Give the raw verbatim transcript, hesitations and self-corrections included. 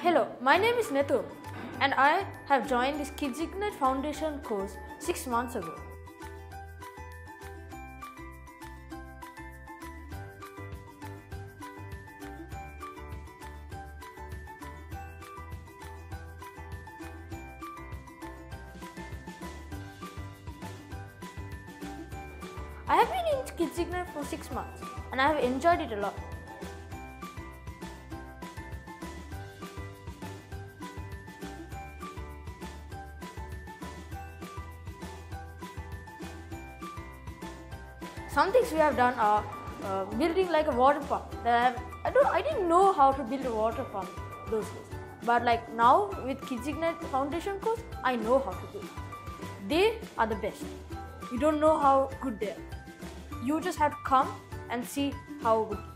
Hello, my name is Nethum and I have joined this KidsIgnite Foundation course six months ago. I have been in KidsIgnite for six months and I have enjoyed it a lot. Some things we have done are uh, building like a water pump. That I, have, I don't, I didn't know how to build a water pump those days. But like now with KidsIgnite Foundation course, I know how to do it. They are the best. You don't know how good they are. You just have to come and see how good